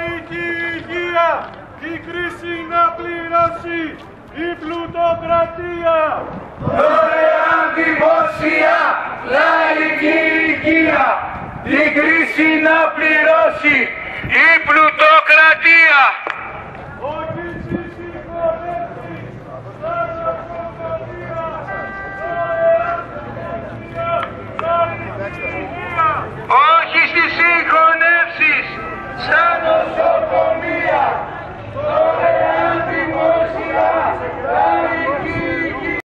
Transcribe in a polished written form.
λαϊκή υγεία, η κρίση να πληρώσει η πλουτοκρατία. Δωρεάν δημόσια λαϊκή υγεία, η κρίση να πληρώσει η πλουτοκρατία. Όχι